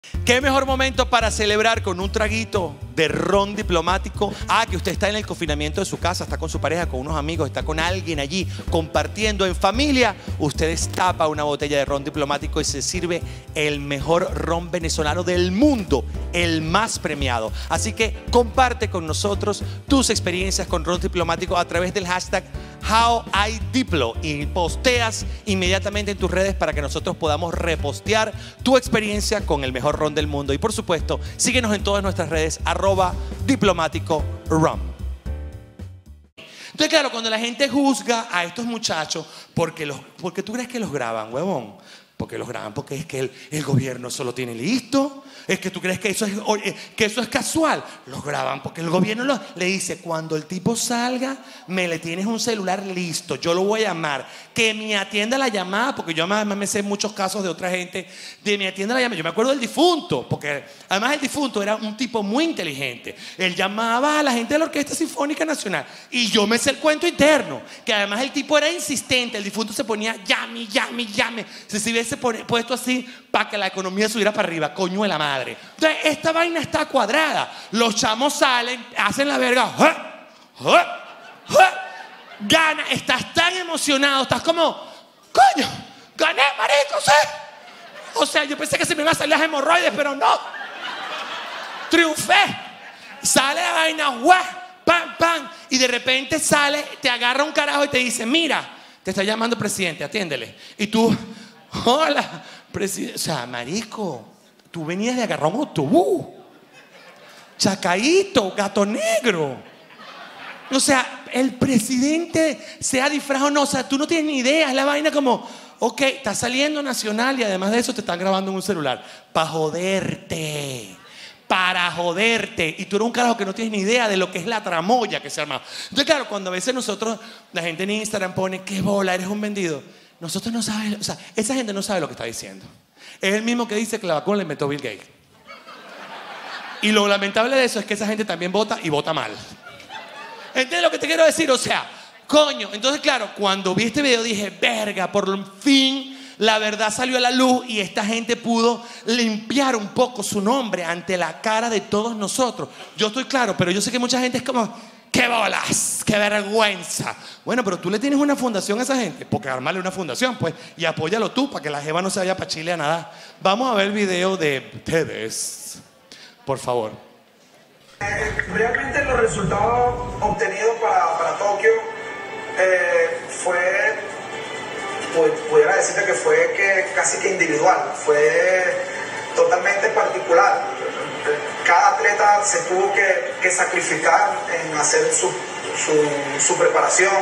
¿Qué mejor momento para celebrar con un traguito de ron diplomático? Que usted está en el confinamiento de su casa, está con su pareja, con unos amigos, está con alguien allí compartiendo en familia. Usted destapa una botella de ron diplomático y se sirve el mejor ron venezolano del mundo, el más premiado. Así que comparte con nosotros tus experiencias con ron diplomático a través del hashtag HowIDiplo y posteas inmediatamente en tus redes para que nosotros podamos repostear tu experiencia con el mejor ron del mundo. Y por supuesto, síguenos en todas nuestras redes @diplomático_rum. Entonces, claro, cuando la gente juzga a estos muchachos, porque tú crees que los graban, huevón. Porque los graban, porque es que el gobierno solo tiene listo. Es que tú crees que eso es casual. Los graban porque el gobierno le dice: cuando el tipo salga, me le tienes un celular listo, yo lo voy a llamar, que me atienda la llamada. Porque yo además me sé muchos casos de otra gente de me atienda la llamada. Yo me acuerdo del difunto, porque además el difunto era un tipo muy inteligente. Él llamaba a la gente de la Orquesta Sinfónica Nacional y yo me sé el cuento interno, que además el tipo era insistente. El difunto se ponía llame. Si hubiese puesto así para que la economía subiera para arriba, coño de la madre. Entonces esta vaina está cuadrada. Los chamos salen, hacen la verga, gana, estás tan emocionado, estás como, coño, gané, marico, ¿sí? O sea, yo pensé que se me iban a salir las hemorroides, pero no, triunfé. Sale la vaina, pam, y de repente sale, te agarra un carajo y te dice: mira, te está llamando presidente, atiéndele. Y tú: hola, presidente. O sea, marico, tú venías de agarrar un autobús. Chacaíto, gato negro. O sea, el presidente sea disfraz o no, o sea, tú no tienes ni idea. Es la vaina como, ok, está saliendo nacional y además de eso te están grabando en un celular. Para joderte. Y tú eres un carajo que no tienes ni idea de lo que es la tramoya que se arma. Entonces, claro, cuando a veces nosotros, la gente en Instagram pone: qué bola, eres un vendido. Nosotros no sabemos, o sea, esa gente no sabe lo que está diciendo. Es el mismo que dice que la vacuna la inventó Bill Gates. Y lo lamentable de eso es que esa gente también vota y vota mal. ¿Entiendes lo que te quiero decir? O sea, coño. Entonces, claro, cuando vi este video dije: verga, por fin la verdad salió a la luz y esta gente pudo limpiar un poco su nombre ante la cara de todos nosotros. Yo estoy claro, pero yo sé que mucha gente es como: ¡qué bolas! ¡Qué vergüenza! Bueno, pero tú le tienes una fundación a esa gente, porque armarle una fundación, pues, y apóyalo tú para que la jeva no se vaya para Chile a nadar. Vamos a ver el video de ustedes, por favor. Realmente los resultados obtenidos para Tokio pudiera decirte que fue casi que individual, fue totalmente particular. Cada atleta se tuvo que sacrificar en hacer su preparación.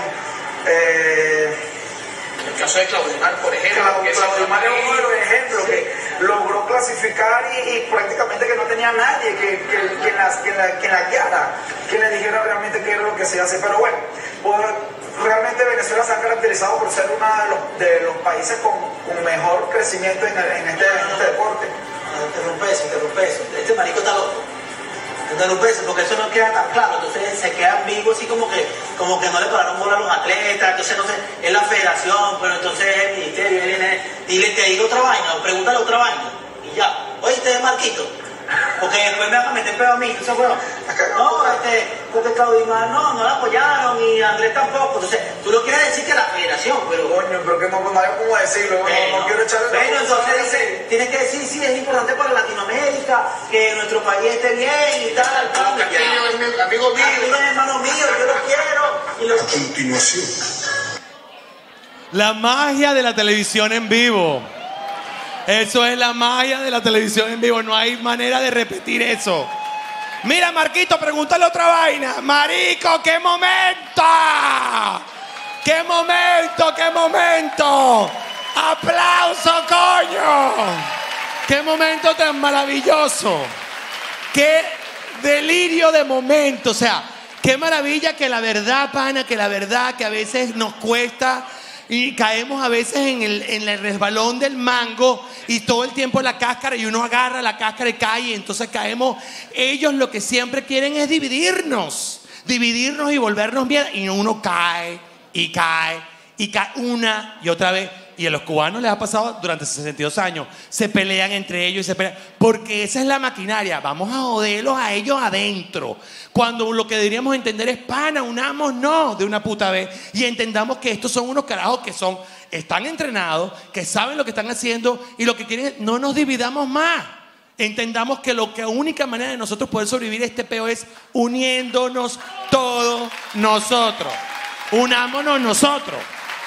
El caso de Claudimar, por ejemplo. Claudimar es uno de los ejemplos que logró clasificar y prácticamente que no tenía nadie quien la guiara, quien le dijera realmente qué era lo que se hace. Pero bueno, realmente Venezuela se ha caracterizado por ser uno de los países con mejor crecimiento en este deporte. Interrumpe eso. Este marico está loco. Interrumpe eso, porque eso no queda tan claro. Entonces se queda ambiguo, así como que no le pararon bola a los atletas. Entonces no sé, es la federación, pero entonces es el ministerio. Dile, te digo otra vaina, o pregúntale otra vaina. Y ya. Oye, es Marquito. Porque después me vas a meter pedo a mí. Entonces, bueno, no, porque Claudimar no la apoyaron y Andrés tampoco. Entonces, tú lo quieres decir que la federación, pero coño, pero que no hay como decirlo, no quiero echarle. Bueno, entonces tienes que decir: sí, es importante para Latinoamérica que nuestro país esté bien y tal. Castillo es mi amigo mío. Castillo es hermano mío, yo lo quiero. A continuación, la magia de la televisión en vivo. Eso es la magia de la televisión en vivo. No hay manera de repetir eso. Mira, Marquito, pregúntale otra vaina. Marico, ¡qué momento! ¡Qué momento! ¡Qué momento! ¡Aplauso, coño! ¡Qué momento tan maravilloso! ¡Qué delirio de momento! O sea, qué maravilla que la verdad, pana, que la verdad que a veces nos cuesta y caemos a veces en el resbalón del mango y todo el tiempo la cáscara, y uno agarra la cáscara y cae, y entonces caemos. Ellos lo que siempre quieren es dividirnos y volvernos bien, y uno cae y cae y cae una y otra vez. y a los cubanos les ha pasado durante 62 años, se pelean entre ellos y se pelean, porque esa es la maquinaria, vamos a joderlos a ellos adentro, cuando lo que deberíamos entender es, pana, unámonos de una puta vez y entendamos que estos son unos carajos que están entrenados, que saben lo que están haciendo y lo que quieren es, no nos dividamos más. Entendamos que la única manera de nosotros poder sobrevivir a este peo es uniéndonos todos nosotros. Unámonos nosotros.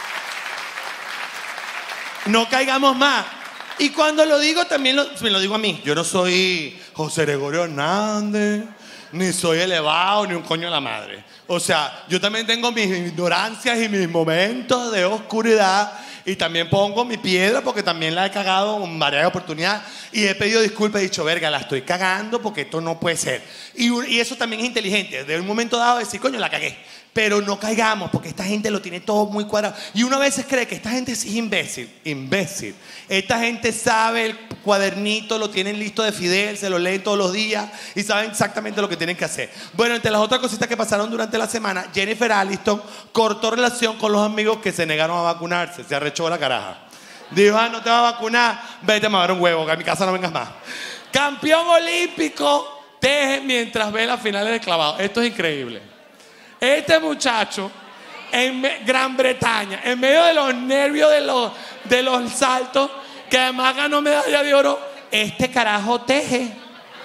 No caigamos más. Y cuando lo digo, también me lo digo a mí. Yo no soy José Gregorio Hernández, ni soy elevado, ni un coño de la madre. O sea, yo también tengo mis ignorancias y mis momentos de oscuridad. Y también pongo mi piedra porque también la he cagado en varias oportunidades. Y he pedido disculpas, he dicho, verga, la estoy cagando porque esto no puede ser. Y eso también es inteligente. De un momento dado decir, coño, la cagué. Pero no caigamos porque esta gente lo tiene todo muy cuadrado. Y uno a veces cree que esta gente es imbécil. Esta gente sabe el cuadernito, lo tienen listo de Fidel, se lo leen todos los días y saben exactamente lo que tienen que hacer. Bueno, entre las otras cositas que pasaron durante la semana, Jennifer Aniston cortó relación con los amigos que se negaron a vacunarse. Se arrechó la caraja. Dijo, no te vas a vacunar, vete a mamar un huevo, que a mi casa no vengas más. Campeón olímpico, teje mientras ve las finales de clavado. Esto es increíble. Este muchacho en Gran Bretaña, en medio de los nervios de los saltos, que además ganó medalla de oro, este carajo teje.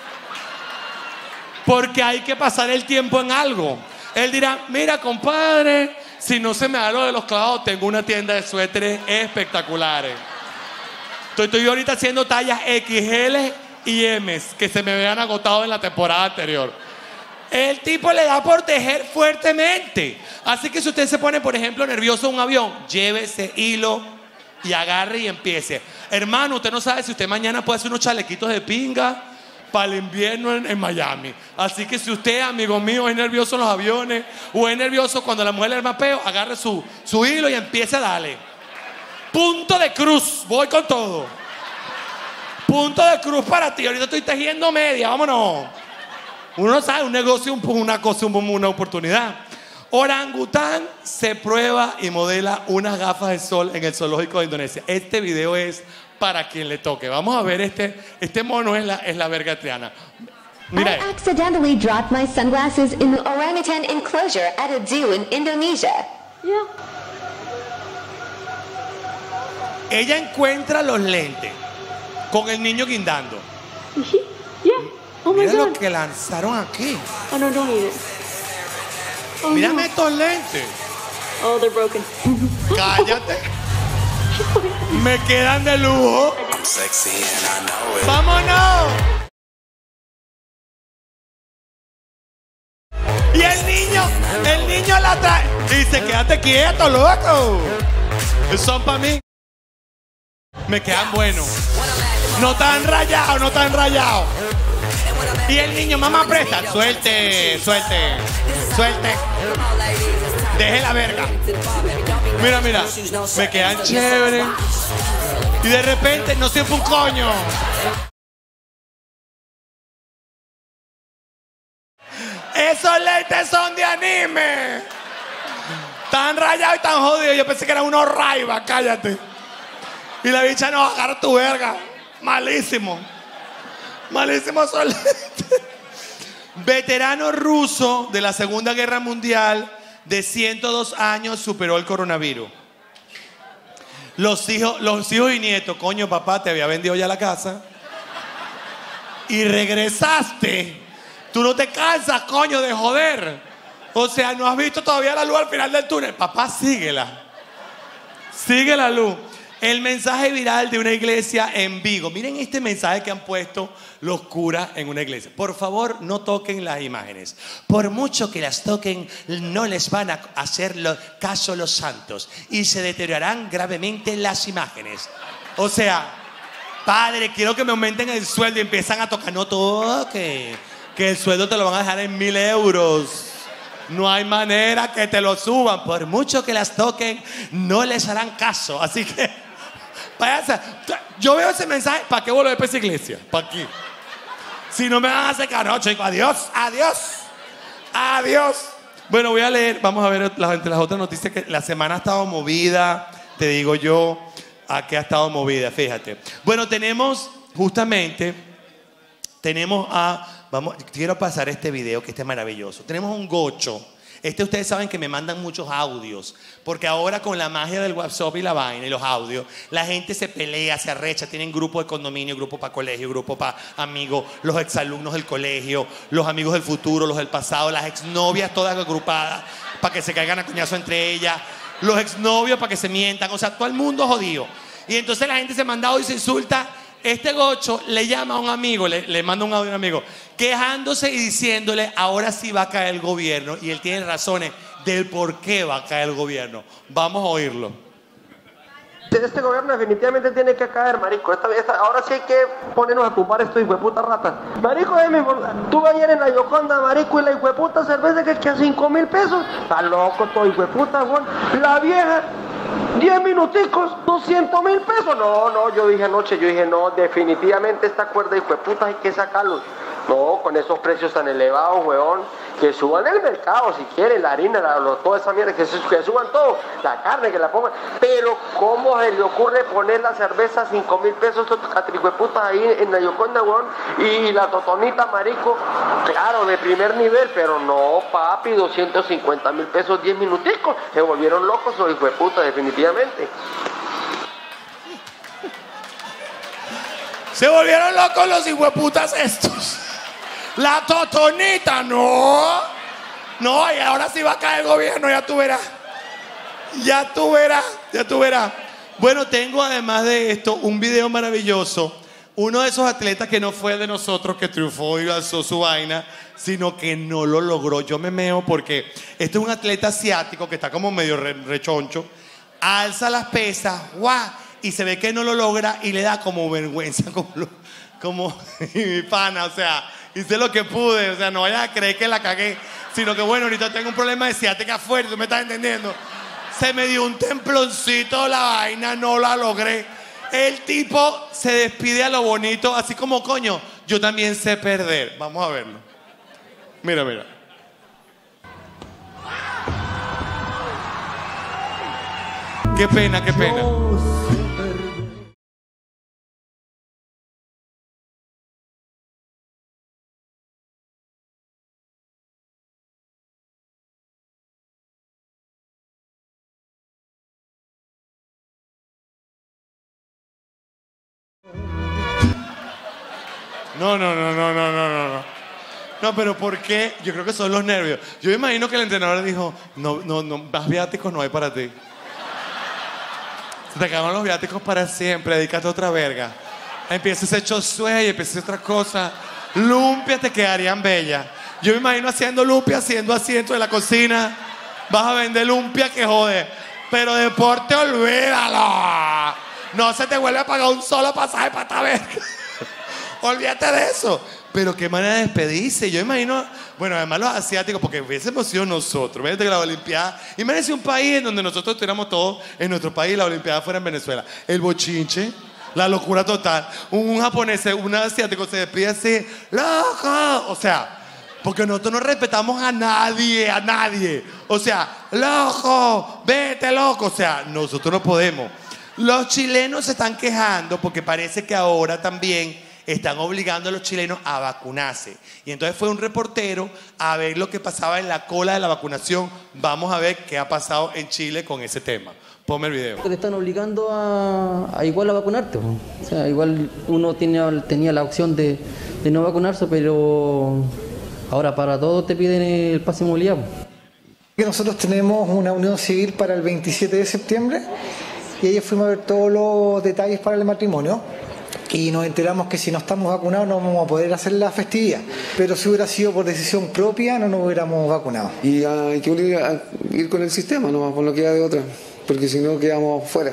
Porque hay que pasar el tiempo en algo. Él dirá, mira compadre, si no se me da lo de los clavados, tengo una tienda de suéteres espectaculares. Estoy ahorita haciendo tallas XL y M que se me habían agotado en la temporada anterior. El tipo le da por tejer fuertemente. Así que si usted se pone, por ejemplo, nervioso en un avión, lleve ese hilo y agarre y empiece. Hermano, usted no sabe si usted mañana puede hacer unos chalequitos de pinga para el invierno en Miami. Así que si usted, amigo mío, es nervioso en los aviones o es nervioso cuando la mujer le arma peo, agarre su hilo y empiece a darle. Punto de cruz, voy con todo. Punto de cruz para ti. Ahorita estoy tejiendo media, vámonos. Uno sabe, un negocio, una cosa, una oportunidad. Orangután se prueba y modela unas gafas de sol en el zoológico de Indonesia. Este video es para quien le toque. Vamos a ver, este mono es la verga triana. Mira. I accidentally dropped my sunglasses in the orangutan enclosure at a zoo in Indonesia. Yeah. Ella encuentra los lentes con el niño guindando. Yeah. Oh my Mira God. lo que lanzaron aquí. Oh no, don't eat it. Oh, Mírame no. estos lentes. Oh, they're broken. Cállate. Me quedan de lujo. ¡Vámonos! Y el niño la trae. Dice, quédate quieto, loco. Son para mí. Me quedan buenos. No tan rayados. Y el niño, mamá, presta. Suelte. Deje la verga. Mira. Me quedan chéveres. Y de repente no se fue un coño. Esos lentes son de anime. Tan rayados y tan jodidos. Yo pensé que eran unos Ray-Ban, cállate. Y la bicha no, agarra tu verga. Malísimo esos lentes. Veterano ruso de la Segunda Guerra Mundial de 102 años superó el coronavirus. Los hijos y nietos, coño, papá, te había vendido ya la casa y regresaste. Tú no te cansas, coño, de joder. O sea, no has visto todavía la luz al final del túnel. Papá, síguela. Sigue la luz. El mensaje viral de una iglesia en Vigo. Miren este mensaje que han puesto los curas en una iglesia. Por favor, no toquen las imágenes. Por mucho que las toquen, no les van a hacer caso los santos. Y se deteriorarán gravemente las imágenes. O sea, padre, quiero que me aumenten el sueldo y empiezan a tocar. No toque. Que el sueldo te lo van a dejar en 1.000 euros. No hay manera que te lo suban. Por mucho que las toquen, no les harán caso. Así que... yo veo ese mensaje, ¿para qué volver para esa iglesia? ¿Para aquí? Si no me van a hacer caro, chicos, adiós. Bueno, voy a leer, vamos a ver entre las otras noticias que la semana ha estado movida, te digo yo. Aquí ha estado movida, fíjate. Bueno, quiero pasar este video que este es maravilloso. Tenemos un gocho. Ustedes saben que me mandan muchos audios, porque ahora con la magia del WhatsApp y la vaina y los audios, la gente se pelea, se arrecha, tienen grupo de condominio, grupo para colegio, grupo para amigos, los exalumnos del colegio, los amigos del futuro, los del pasado, las exnovias todas agrupadas para que se caigan a coñazo entre ellas, los exnovios para que se mientan, o sea, todo el mundo jodido. Y entonces la gente se manda audio y se insulta. Este gocho le llama a un amigo, le manda un audio a un amigo, quejándose y diciéndole, ahora sí va a caer el gobierno. Y él tiene razones del por qué va a caer el gobierno. Vamos a oírlo. Este gobierno definitivamente tiene que caer, marico. Ahora sí hay que ponernos a tumbar estos hijueputas ratas. Marico, tú ayer en la Yoconda, marico, y la hijueputa cerveza que a 5,000 pesos. Está loco todo hijueputa, Juan. La vieja, 10 minuticos, 200,000 pesos. No, yo dije anoche, no, definitivamente esta cuerda de hijueputas hay que sacarlos. No, con esos precios tan elevados, weón, que suban el mercado si quieren, la harina, toda esa mierda, que suban todo, la carne, que la pongan. Pero ¿cómo se le ocurre poner la cerveza a 5,000 pesos, estos catrijueputas ahí en la Yoconda, weón? Y la totonita, marico, claro, de primer nivel, pero no, papi, 250,000 pesos, 10 minuticos. Se volvieron locos los hijueputas, definitivamente. Se volvieron locos los hijueputas estos. La totonita, no, y ahora sí va a caer el gobierno, ya tú verás. Bueno, tengo además de esto un video maravilloso. Uno de esos atletas que no fue de nosotros, que triunfó y alzó su vaina, sino que no lo logró. Yo me meo porque este es un atleta asiático que está como medio rechoncho, alza las pesas, ¡guau! Y se ve que no lo logra y le da como vergüenza, como mi pana, o sea, hice lo que pude, o sea, no vayas a creer que la cagué, sino que bueno, ahorita tengo un problema de ciática fuerte, ¿tú me estás entendiendo? Se me dio un temploncito la vaina, no la logré. El tipo se despide a lo bonito, así como, coño, yo también sé perder. Vamos a verlo. Mira. Qué pena. No. No, pero ¿por qué? Yo creo que son los nervios. Yo me imagino que el entrenador dijo, no, más viáticos no hay para ti. Se te acaban los viáticos para siempre, dedícate a otra verga. Empieza ese chosué y empieza otra cosa. Lumpias te quedarían bellas. Yo me imagino haciendo lumpia, haciendo asiento de la cocina. Vas a vender lumpia que jode. Pero deporte, olvídalo. No se te vuelve a pagar un solo pasaje para esta verga. Olvídate de eso. Pero qué manera de despedirse. Yo imagino, bueno, además los asiáticos, porque hubiésemos sido nosotros. Imagínate que la Olimpiada, imagínense un país en donde nosotros estuviéramos todos en nuestro país, la Olimpiada fuera en Venezuela. El bochinche, la locura total. Un japonés, un asiático se despide así, ¡loco! O sea, porque nosotros no respetamos a nadie. O sea, ¡loco! ¡Vete, loco! O sea, nosotros no podemos. Los chilenos se están quejando porque parece que ahora también están obligando a los chilenos a vacunarse. Y entonces fue un reportero a ver lo que pasaba en la cola de la vacunación. Vamos a ver qué ha pasado en Chile con ese tema. Ponme el video. Te están obligando a igual a vacunarte. O sea, igual uno tenía la opción de no vacunarse, pero ahora para todo te piden el pase de movilidad. Nosotros tenemos una unión civil para el 27 de septiembre y ahí fuimos a ver todos los detalles para el matrimonio. Y nos enteramos que si no estamos vacunados no vamos a poder hacer la festividad. Pero si hubiera sido por decisión propia, no nos hubiéramos vacunado. Y hay que ir con el sistema, nomás por lo que queda de otra, porque si no quedamos fuera.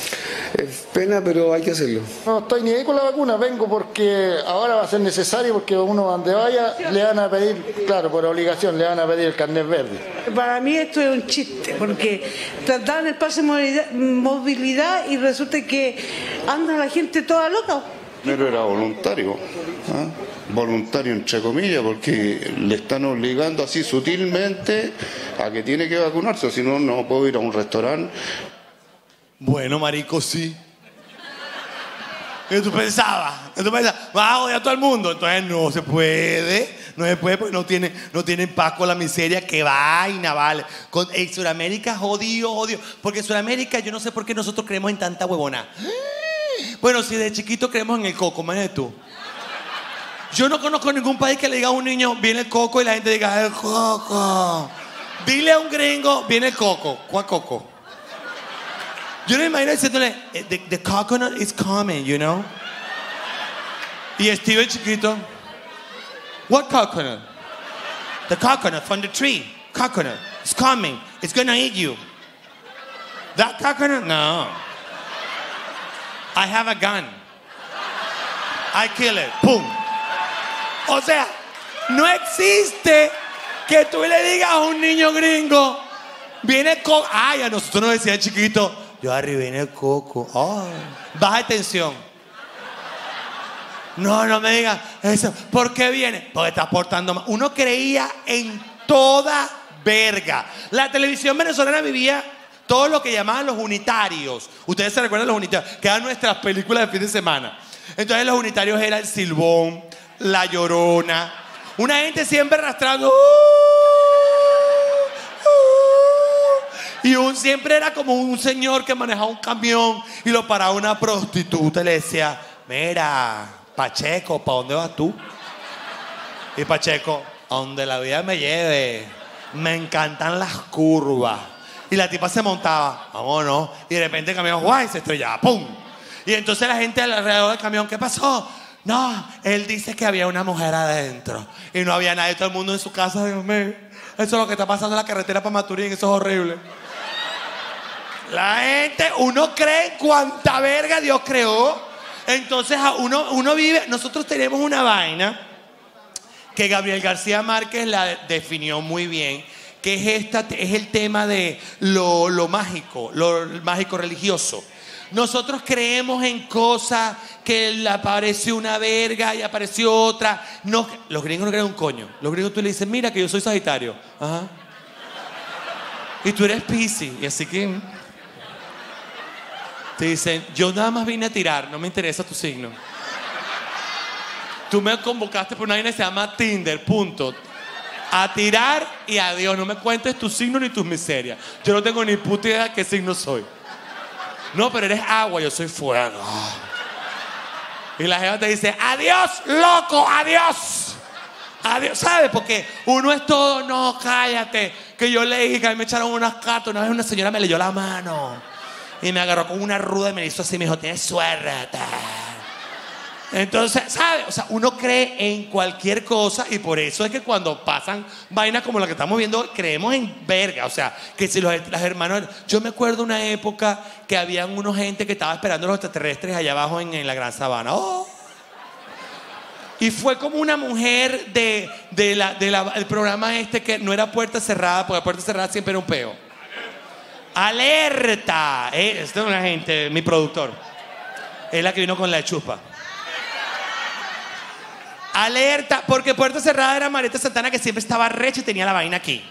Es pena, pero hay que hacerlo. No estoy ni ahí con la vacuna, vengo porque ahora va a ser necesario, porque uno donde vaya le van a pedir, claro, por obligación, le van a pedir el carnet verde. Para mí esto es un chiste, porque dan el pase de movilidad y resulta que anda la gente toda loca. Pero era voluntario, ¿eh? Voluntario entre comillas, porque le están obligando así sutilmente a que tiene que vacunarse, si no, no puedo ir a un restaurante. Bueno, marico, sí. Y tú pensabas, vas a odiar a todo el mundo. Entonces no se puede porque no tienen paz con la miseria. ¡Qué vaina, vale! En Sudamérica odio. Porque en Sudamérica yo no sé por qué nosotros creemos en tanta huevona. Bueno, si de chiquito creemos en el coco, imagínate tú. Yo no conozco ningún país que le diga a un niño, viene el coco, y la gente diga, el coco. Dile a un gringo, viene el coco. ¿Cuál coco? Yo no me imagino diciéndole, the coconut is coming, you know? Y Steve el chiquito, what coconut? The coconut from the tree. Coconut. It's coming. It's gonna eat you. That coconut? No. I have a gun. I kill it. Boom. O sea, no existe que tú le digas a un niño gringo, viene el coco. Ay, a nosotros nos decían chiquito, yo arriba viene el coco. Oh, baja tensión. No me digas eso. ¿Por qué viene? Porque estás portando mal. Uno creía en toda verga. La televisión venezolana vivía todo lo que llamaban los unitarios. Ustedes se recuerdan de los unitarios, que eran nuestras películas de fin de semana. Entonces los unitarios eran El Silbón, La Llorona. Una gente siempre arrastrando. Y siempre era como un señor que manejaba un camión y lo paraba una prostituta y le decía, mira, Pacheco, ¿para dónde vas tú? Y Pacheco, a donde la vida me lleve. Me encantan las curvas. Y la tipa se montaba, vámonos. Y de repente el camión, guay, se estrellaba, ¡pum! Y entonces la gente alrededor del camión, ¿qué pasó? No, él dice que había una mujer adentro. Y no había nadie, todo el mundo en su casa. Dios mío, eso es lo que está pasando en la carretera para Maturín, eso es horrible. La gente, uno cree en cuánta verga Dios creó. Entonces uno vive, nosotros tenemos una vaina que Gabriel García Márquez la definió muy bien, que es el tema de lo mágico religioso. Nosotros creemos en cosas que apareció una verga y apareció otra. No, los gringos no creen un coño. Los gringos tú le dices, mira que yo soy Sagitario. Ajá. Y tú eres Piscis. Y así que te dicen, yo nada más vine a tirar, no me interesa tu signo. Tú me convocaste por una vaina que se llama Tinder, punto. A tirar y adiós. No me cuentes tu signo ni tus miserias. Yo no tengo ni puta idea de qué signo soy. No, pero eres agua, yo soy fuego. Y la jefa te dice, adiós, loco, adiós. Adiós, ¿sabes? Porque uno es todo, no, cállate. Que yo leí que a mí me echaron unas cartas. Una vez una señora me leyó la mano y me agarró con una ruda y me hizo así, me dijo, tienes suerte. Entonces, ¿sabes? O sea, uno cree en cualquier cosa y por eso es que cuando pasan vainas como la que estamos viendo, creemos en verga. O sea, que si los hermanos... Yo me acuerdo una época que habían unos gente que estaba esperando a los extraterrestres allá abajo en la Gran Sabana. ¡Oh! Y fue como una mujer del programa este que no era Puerta Cerrada, porque Puerta Cerrada siempre era un peo. ¡Alerta! Esta es una gente, mi productor. Es la que vino con la chuspa. Alerta, porque Puerta Cerrada era Marieta Santana, que siempre estaba recha y tenía la vaina aquí.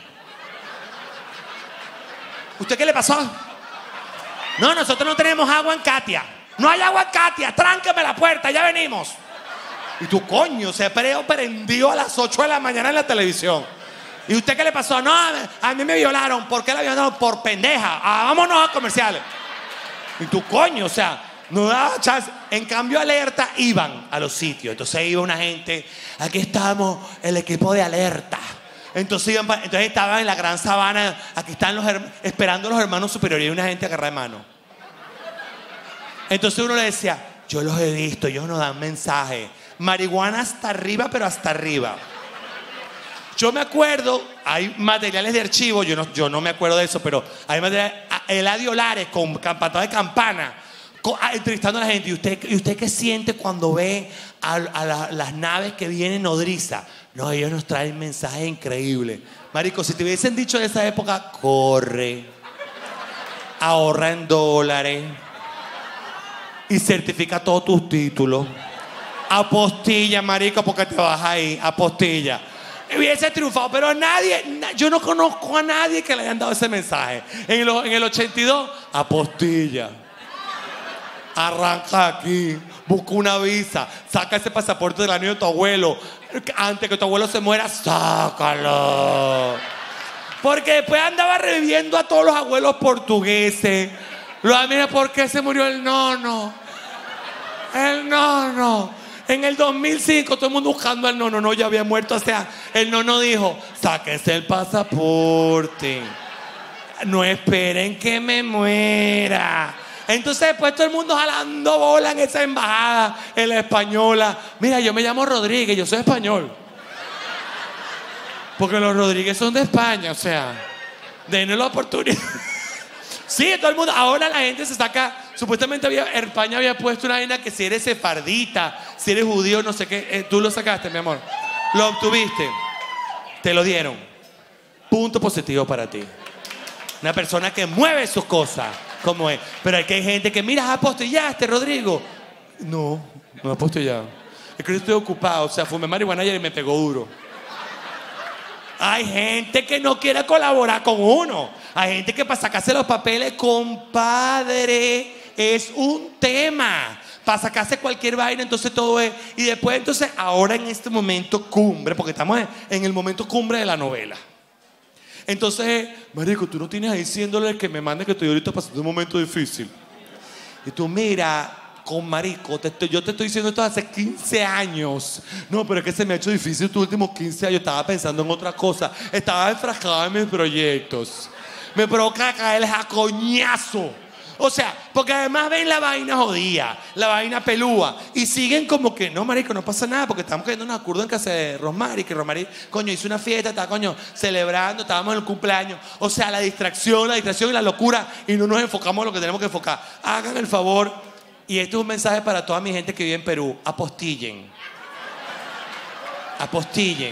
¿Usted qué le pasó? No, nosotros no tenemos agua en Katia. No hay agua en Katia, tráncame la puerta, ya venimos. Y tu coño, se prendió a las 8 de la mañana en la televisión. ¿Y usted qué le pasó? No, a mí me violaron. ¿Por qué la violaron? Por pendeja. Vámonos a comerciales. Y tu coño, o sea, no daba chance. En cambio, Alerta iban a los sitios. Entonces iba una gente, aquí estamos, el equipo de Alerta. Entonces estaban en la Gran Sabana, aquí están esperando los hermanos superiores y una gente agarrada de mano. Entonces uno le decía, yo los he visto, ellos nos dan mensajes. Marihuana hasta arriba, pero hasta arriba. Yo me acuerdo, hay materiales de archivo, yo no me acuerdo de eso, pero hay materiales, Eladio Lares con pantalla de campana, entrevistando a la gente. ¿Y usted qué siente cuando ve a las naves que vienen nodriza? No, ellos nos traen mensajes increíbles. Marico, si te hubiesen dicho de esa época, corre, ahorra en dólares y certifica todos tus títulos. Apostilla, marico, porque te vas ahí, apostilla. Hubiese triunfado, pero yo no conozco a nadie que le hayan dado ese mensaje. En el 82, apostilla. arranca aquí, busca una visa, saca ese pasaporte del año de tu abuelo. Antes que tu abuelo se muera, sácalo. Porque después andaba reviviendo a todos los abuelos portugueses. Mira, ¿por qué se murió el nono? El nono. En el 2005 todo el mundo buscando al nono. No, ya había muerto. O sea, el nono dijo, sáquese el pasaporte. No esperen que me muera. Entonces después todo el mundo jalando bola en esa embajada, en la española. Mira, yo me llamo Rodríguez, yo soy español. Porque los Rodríguez son de España, o sea, denle la oportunidad. Sí, todo el mundo, ahora la gente se saca, supuestamente España había puesto una vaina que si eres sefardita, si eres judío, no sé qué, tú lo sacaste, mi amor. Lo obtuviste, te lo dieron. Punto positivo para ti. Una persona que mueve sus cosas, como es. Pero hay gente que, mira, apostillaste, Rodrigo. No apostillado. Es que yo estoy ocupado, o sea, fumé marihuana ayer y me pegó duro. Hay gente que no quiere colaborar con uno. Hay gente que para sacarse los papeles, compadre, es un tema. Para sacarse cualquier vaina, entonces todo es. Y después, entonces, ahora en este momento cumbre, porque estamos en el momento cumbre de la novela. Entonces, marico, tú no tienes ahí diciéndole que me mande que estoy ahorita pasando un momento difícil. Y tú, mira, con marico, yo te estoy diciendo esto hace 15 años. No, pero es que se me ha hecho difícil estos últimos 15 años. Estaba pensando en otra cosa. Estaba enfrascado en mis proyectos. Me provoca caerles a coñazo. O sea, porque además ven la vaina jodida, la vaina pelúa, y siguen como que, no, marico, no pasa nada, porque estamos cayendo en un acuerdo en casa de Rosmary, que Rosmary, coño, hizo una fiesta, estaba, coño, celebrando, estábamos en el cumpleaños. O sea, la distracción y la locura, y no nos enfocamos en lo que tenemos que enfocar. Hagan el favor, y este es un mensaje para toda mi gente que vive en Perú: apostillen. Apostillen.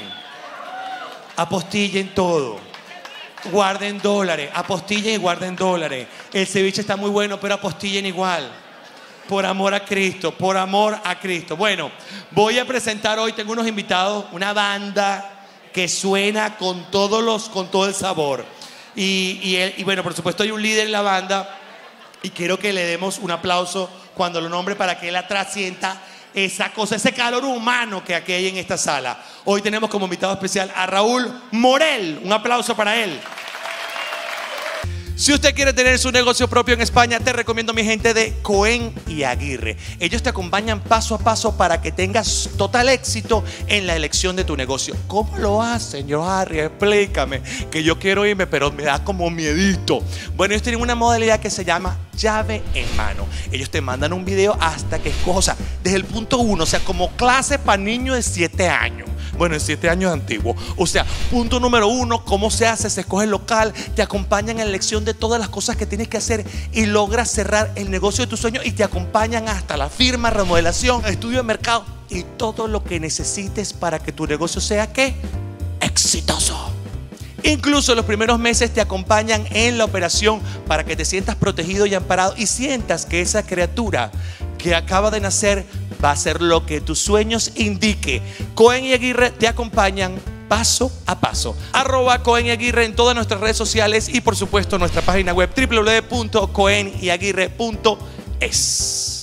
Apostillen todo. Guarden dólares, apostillen y guarden dólares. El ceviche está muy bueno, pero apostillen igual. Por amor a Cristo, por amor a Cristo. Bueno, voy a presentar hoy, tengo unos invitados, una banda que suena con todo el sabor. Y bueno, por supuesto hay un líder en la banda y quiero que le demos un aplauso cuando lo nombre para que él trascienda esa cosa, ese calor humano que aquí hay en esta sala. Hoy tenemos como invitado especial a Raúl Morel. Un aplauso para él. Si usted quiere tener su negocio propio en España, te recomiendo mi gente de Cohen y Aguirre. Ellos te acompañan paso a paso para que tengas total éxito en la elección de tu negocio. ¿Cómo lo hacen, Harry? Explícame, que yo quiero irme, pero me da como miedito. Bueno, ellos tienen una modalidad que se llama llave en mano. Ellos te mandan un video hasta que escojas, o sea, desde el punto 1, o sea, como clase para niños de 7 años. Bueno, en 7 años antiguo. O sea, punto número 1, cómo se hace, se escoge el local, te acompañan en la elección de todas las cosas que tienes que hacer y logras cerrar el negocio de tus sueños, y te acompañan hasta la firma, remodelación, estudio de mercado y todo lo que necesites para que tu negocio sea, ¿qué? Exitoso. Incluso los primeros meses te acompañan en la operación para que te sientas protegido y amparado y sientas que esa criatura que acaba de nacer va a hacer lo que tus sueños indique. Cohen y Aguirre te acompañan paso a paso. @Cohen y Aguirre en todas nuestras redes sociales y por supuesto nuestra página web www.cohenyaguirre.es.